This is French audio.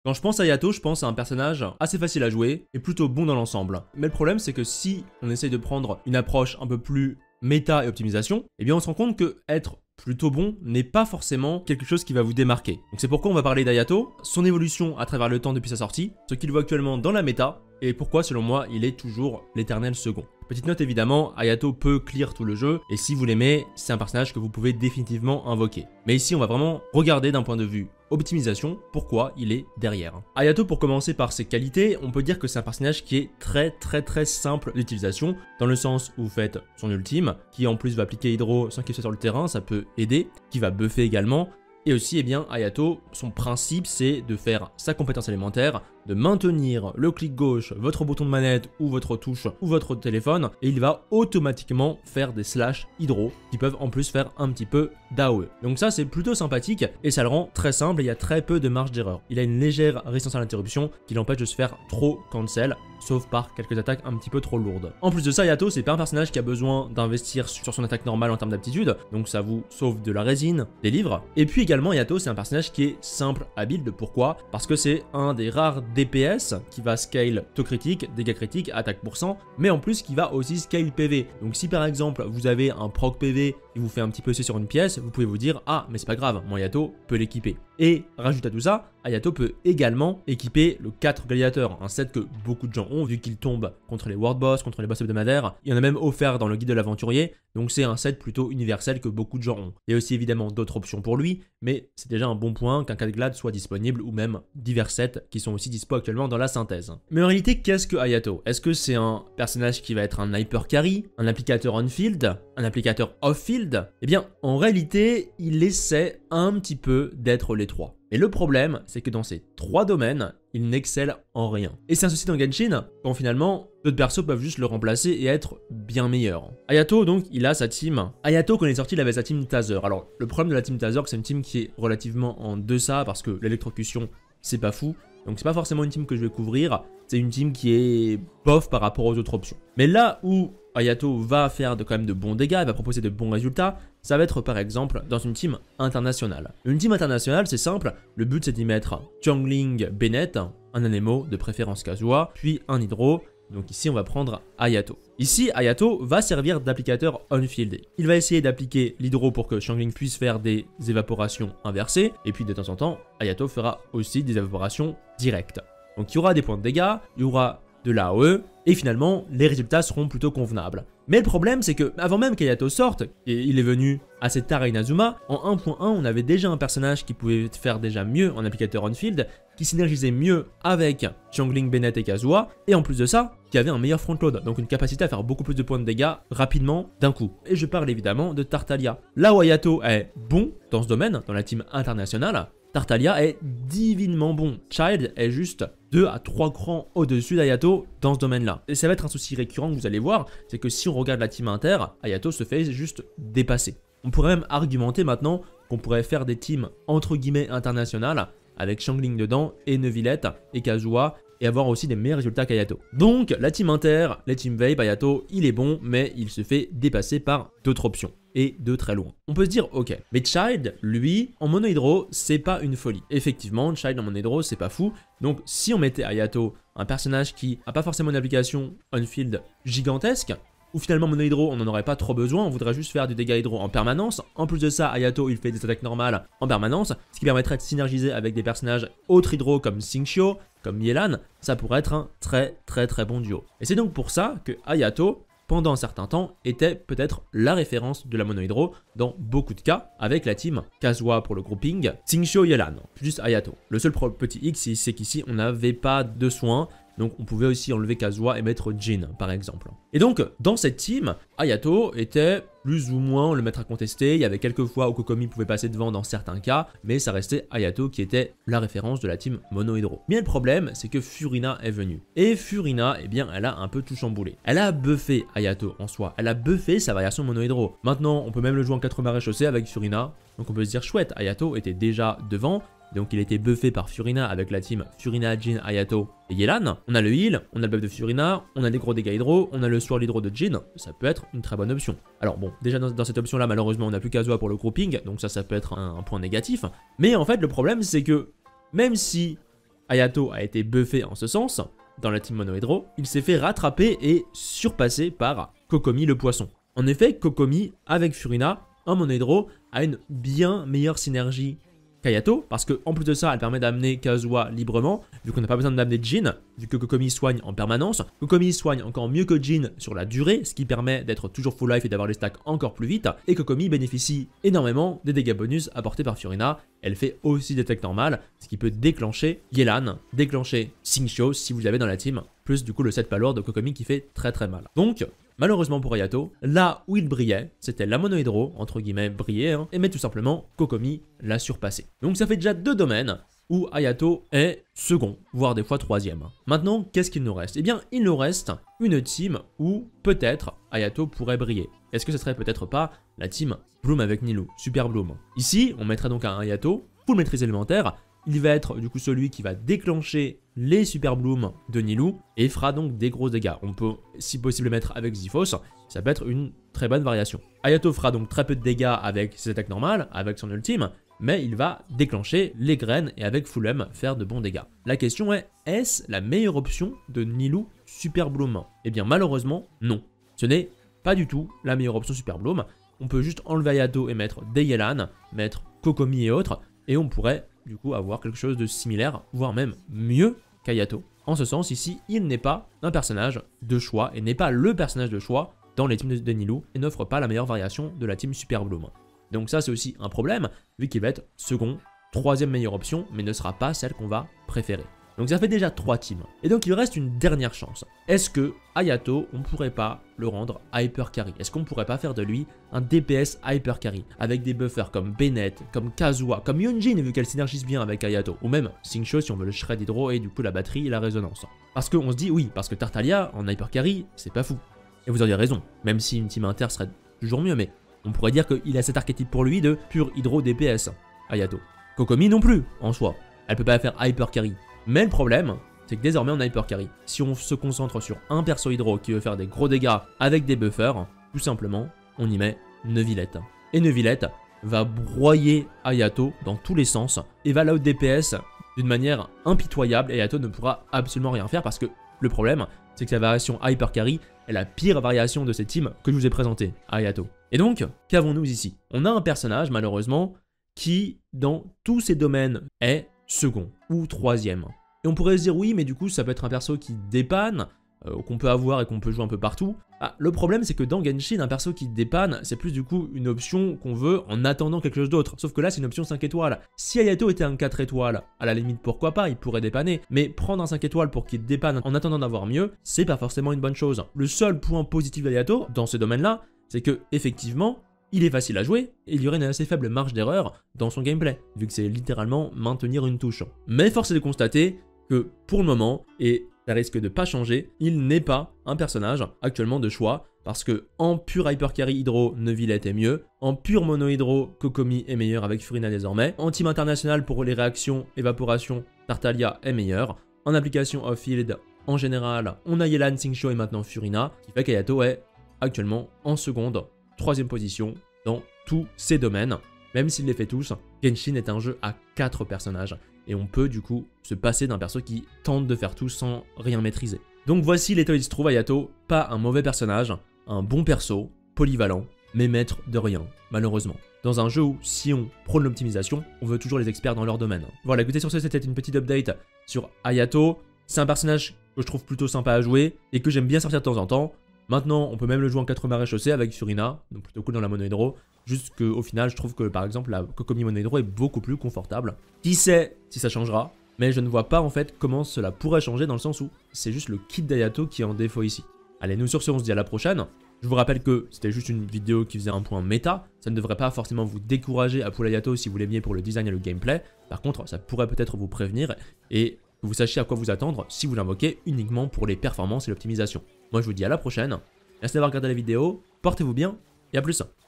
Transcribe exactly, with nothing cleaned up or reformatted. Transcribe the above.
Quand je pense à Yato, je pense à un personnage assez facile à jouer et plutôt bon dans l'ensemble. Mais le problème, c'est que si on essaye de prendre une approche un peu plus méta et optimisation, eh bien on se rend compte que être plutôt bon n'est pas forcément quelque chose qui va vous démarquer. Donc c'est pourquoi on va parler d'Hayato, son évolution à travers le temps depuis sa sortie, ce qu'il vaut actuellement dans la méta, et pourquoi selon moi il est toujours l'éternel second. Petite note évidemment, Hayato peut clear tout le jeu, et si vous l'aimez, c'est un personnage que vous pouvez définitivement invoquer. Mais ici on va vraiment regarder d'un point de vue optimisation pourquoi il est derrière. Hayato, pour commencer par ses qualités, on peut dire que c'est un personnage qui est très très très simple d'utilisation, dans le sens où vous faites son ultime, qui en plus va appliquer Hydro sans qu'il soit sur le terrain, ça peut aider, qui va buffer également. Et aussi, eh bien, Hayato, son principe, c'est de faire sa compétence élémentaire, de maintenir le clic gauche, votre bouton de manette ou votre touche ou votre téléphone, et il va automatiquement faire des slash hydro qui peuvent en plus faire un petit peu d'A O E. Donc ça, c'est plutôt sympathique et ça le rend très simple et il y a très peu de marge d'erreur. Il a une légère résistance à l'interruption qui l'empêche de se faire trop cancel, sauf par quelques attaques un petit peu trop lourdes. En plus de ça, Hayato, c'est pas un personnage qui a besoin d'investir sur son attaque normale en termes d'aptitude, donc ça vous sauve de la résine, des livres. Et puis également, Hayato, c'est un personnage qui est simple à build. Pourquoi? Parce que c'est un des rares D P S qui va scale taux critique, dégâts critiques, attaque pour cent, mais en plus qui va aussi scale P V. Donc si par exemple vous avez un proc P V qui vous fait un petit peu C sur une pièce, vous pouvez vous dire « Ah, mais c'est pas grave, mon Hayato peut l'équiper ». Et rajoute à tout ça, Hayato peut également équiper le quatre Gladiateur, un set que beaucoup de gens ont vu qu'il tombe contre les World Boss, contre les boss hebdomadaires. Il y en a même offert dans le guide de l'aventurier, donc c'est un set plutôt universel que beaucoup de gens ont. Il y a aussi évidemment d'autres options pour lui, mais c'est déjà un bon point qu'un quatre Glad soit disponible ou même divers sets qui sont aussi dispo actuellement dans la synthèse. Mais en réalité, qu'est-ce que Hayato? Est-ce que c'est un personnage qui va être un hyper carry, un applicateur on-field, un applicateur off-field? Eh bien, en réalité, il essaie un petit peu d'être les trois. Et le problème, c'est que dans ces trois domaines, il n'excelle en rien. Et c'est un souci dans Genshin, quand finalement, d'autres persos peuvent juste le remplacer et être bien meilleurs. Hayato, donc, il a sa team. Hayato, quand il est sorti, il avait sa team Taser. Alors, le problème de la team Taser, c'est une team qui est relativement en deçà, parce que l'électrocution, c'est pas fou. Donc c'est pas forcément une team que je vais couvrir, c'est une team qui est bof par rapport aux autres options. Mais là où Hayato va faire de, quand même de bons dégâts, il va proposer de bons résultats, ça va être par exemple dans une team internationale. Une team internationale, c'est simple, le but c'est d'y mettre Xiangling Bennett, un Anemo, de préférence Kazuha, puis un Hydro. Donc ici on va prendre Hayato. Ici Hayato va servir d'applicateur on-field. Il va essayer d'appliquer l'hydro pour que Xiangling puisse faire des évaporations inversées. Et puis de temps en temps, Hayato fera aussi des évaporations directes. Donc il y aura des points de dégâts, il y aura de l'A O E, et finalement les résultats seront plutôt convenables. Mais le problème c'est que avant même qu'Hayato sorte, et il est venu assez tard à Inazuma, en un point un on avait déjà un personnage qui pouvait faire déjà mieux en applicateur on-field, qui synergisait mieux avec Xiangling, Bennett et Kazuha, et en plus de ça, qui avait un meilleur frontload, donc une capacité à faire beaucoup plus de points de dégâts rapidement d'un coup. Et je parle évidemment de Tartaglia. Là où Hayato est bon dans ce domaine, dans la team internationale, Tartaglia est divinement bon. Child est juste deux à trois crans au-dessus d'Hayato dans ce domaine-là. Et ça va être un souci récurrent que vous allez voir, c'est que si on regarde la team inter, Hayato se fait juste dépasser. On pourrait même argumenter maintenant qu'on pourrait faire des teams entre guillemets internationales avec Xiangling dedans et Neuvillette et Kazuha et avoir aussi des meilleurs résultats qu'Hayato. Donc la team inter, les team vape, Hayato, il est bon mais il se fait dépasser par d'autres options et de très loin. On peut se dire ok, mais Child, lui, en mono hydro, c'est pas une folie. Effectivement, Child en mono hydro, c'est pas fou. Donc si on mettait Hayato, un personnage qui a pas forcément une application on-field gigantesque, ou finalement mono hydro on n'en aurait pas trop besoin, on voudrait juste faire du dégât hydro en permanence. En plus de ça, Hayato il fait des attaques normales en permanence, ce qui permettrait de synergiser avec des personnages autres hydro comme Xingqiu, comme Yelan, ça pourrait être un très très très bon duo. Et c'est donc pour ça que Hayato, pendant un certain temps, était peut-être la référence de la mono hydro dans beaucoup de cas, avec la team Kazuha pour le grouping, Xingqiu, Yelan, juste Hayato. Le seul petit X, c'est qu'ici on n'avait pas de soins, donc on pouvait aussi enlever Kazuha et mettre Jin par exemple. Et donc dans cette team, Hayato était plus ou moins le maître à contester. Il y avait quelques fois où Kokomi pouvait passer devant dans certains cas, mais ça restait Hayato qui était la référence de la team mono hydro. Mais le problème c'est que Furina est venue. Et Furina, eh bien elle a un peu tout chamboulé. Elle a buffé Hayato en soi, elle a buffé sa variation mono hydro. Maintenant on peut même le jouer en quatre marées chaussées avec Furina, donc on peut se dire chouette, Hayato était déjà devant. Donc il était buffé par Furina avec la team Furina, Jin, Hayato et Yelan. On a le heal, on a le buff de Furina, on a des gros dégâts hydro, on a le swirl hydro de Jin, ça peut être une très bonne option. Alors bon, déjà dans, dans cette option là malheureusement on n'a plus Kazuha pour le grouping, donc ça ça peut être un, un point négatif. Mais en fait le problème c'est que même si Hayato a été buffé en ce sens, dans la team Mono Hydro, il s'est fait rattraper et surpasser par Kokomi le poisson. En effet, Kokomi avec Furina en Mono Hydro a une bien meilleure synergie qu'Hayato, parce qu'en plus de ça, elle permet d'amener Kazuha librement, vu qu'on n'a pas besoin d'amener Jin, vu que Kokomi soigne en permanence. Kokomi soigne encore mieux que Jin sur la durée, ce qui permet d'être toujours full life et d'avoir les stacks encore plus vite. Et Kokomi bénéficie énormément des dégâts bonus apportés par Furina. Elle fait aussi des techs normales, ce qui peut déclencher Yelan, déclencher Xingqiu si vous l'avez dans la team, plus du coup le set palour de Kokomi qui fait très très mal. Donc, malheureusement pour Hayato, là où il brillait, c'était la Mono Hydro, entre guillemets brillait, hein, et mais tout simplement, Kokomi l'a surpassé. Donc ça fait déjà deux domaines où Hayato est second, voire des fois troisième. Maintenant, qu'est-ce qu'il nous reste? Eh bien, il nous reste une team où peut-être Hayato pourrait briller. Est-ce que ce serait peut-être pas la team Bloom avec Nilou, Super Bloom? Ici, on mettrait donc un Hayato, full maîtrise élémentaire. Il va être du coup celui qui va déclencher les Super Bloom de Nilou et fera donc des gros dégâts. On peut si possible le mettre avec Xiphos, ça peut être une très bonne variation. Hayato fera donc très peu de dégâts avec ses attaques normales, avec son ultime, mais il va déclencher les graines et avec Full M faire de bons dégâts. La question est, est-ce la meilleure option de Nilou Super Bloom? Eh bien malheureusement non, ce n'est pas du tout la meilleure option Super Bloom. On peut juste enlever Hayato et mettre des Yelan, mettre Kokomi et autres, et on pourrait du coup avoir quelque chose de similaire, voire même mieux qu'Hayato. En ce sens, ici, il n'est pas un personnage de choix et n'est pas le personnage de choix dans les teams de, de Nilou et n'offre pas la meilleure variation de la team Super Bloom. Donc ça, c'est aussi un problème, vu qu'il va être second, troisième meilleure option, mais ne sera pas celle qu'on va préférer. Donc ça fait déjà trois teams. Et donc il reste une dernière chance. Est-ce que Hayato, on pourrait pas le rendre hyper carry? Est-ce qu'on pourrait pas faire de lui un D P S hyper carry avec des buffers comme Bennett, comme Kazuha, comme Yunjin vu qu'elle synergise bien avec Hayato, ou même Xingqiu si on veut le shred hydro et du coup la batterie et la résonance. Parce qu'on se dit oui, parce que Tartaglia en hyper carry, c'est pas fou. Et vous auriez raison, même si une team inter serait toujours mieux, mais on pourrait dire qu'il a cet archétype pour lui de pur hydro D P S, Hayato. Kokomi non plus, en soi. Elle peut pas faire hyper carry. Mais le problème, c'est que désormais on a hyper carry. Si on se concentre sur un perso hydro qui veut faire des gros dégâts avec des buffers, tout simplement, on y met Neuvillette. Et Neuvillette va broyer Hayato dans tous les sens et va la out D P S d'une manière impitoyable et Hayato ne pourra absolument rien faire parce que le problème, c'est que sa variation hyper carry est la pire variation de ces teams que je vous ai présenté à Hayato. Et donc, qu'avons-nous ici? On a un personnage, malheureusement, qui, dans tous ces domaines, est second ou troisième. Et on pourrait se dire oui, mais du coup ça peut être un perso qui dépanne, euh, qu'on peut avoir et qu'on peut jouer un peu partout. Ah, le problème c'est que dans Genshin, un perso qui dépanne, c'est plus du coup une option qu'on veut en attendant quelque chose d'autre. Sauf que là c'est une option cinq étoiles. Si Hayato était un quatre étoiles, à la limite pourquoi pas, il pourrait dépanner. Mais prendre un cinq étoiles pour qu'il dépanne en attendant d'avoir mieux, c'est pas forcément une bonne chose. Le seul point positif d'Hayato, dans ce domaine-là, c'est que effectivement, il est facile à jouer et il y aurait une assez faible marge d'erreur dans son gameplay, vu que c'est littéralement maintenir une touche. Mais force est de constater que pour le moment, et ça risque de pas changer, il n'est pas un personnage actuellement de choix, parce que en pur hyper carry hydro, Neuvillette est mieux, en pur mono hydro, Kokomi est meilleur avec Furina désormais, en team international pour les réactions, évaporation, Tartaglia est meilleur, en application off-field, en général, on a Yelan, Xingqiu et maintenant Furina, qui fait qu'Hayato est actuellement en seconde, troisième position dans tous ces domaines. Même s'il les fait tous, Genshin est un jeu à quatre personnages et on peut du coup se passer d'un perso qui tente de faire tout sans rien maîtriser. Donc voici l'état où il se trouve Hayato, pas un mauvais personnage, un bon perso, polyvalent, mais maître de rien, malheureusement. Dans un jeu où, si on prône l'optimisation, on veut toujours les experts dans leur domaine. Voilà, écoutez, sur ce, c'était une petite update sur Hayato. C'est un personnage que je trouve plutôt sympa à jouer et que j'aime bien sortir de temps en temps. Maintenant, on peut même le jouer en quatre marais chaussés avec Furina, donc plutôt cool dans la mono hydro. Juste qu'au final, je trouve que par exemple la Kokomi mono hydro est beaucoup plus confortable. Qui sait si ça changera, mais je ne vois pas en fait comment cela pourrait changer dans le sens où c'est juste le kit d'Hayato qui est en défaut ici. Allez, nous sur ce, on se dit à la prochaine. Je vous rappelle que c'était juste une vidéo qui faisait un point méta. Ça ne devrait pas forcément vous décourager à pull Hayato si vous l'aimiez pour le design et le gameplay. Par contre, ça pourrait peut-être vous prévenir et que vous sachiez à quoi vous attendre si vous l'invoquez uniquement pour les performances et l'optimisation. Moi je vous dis à la prochaine, merci d'avoir regardé la vidéo, portez-vous bien et à plus.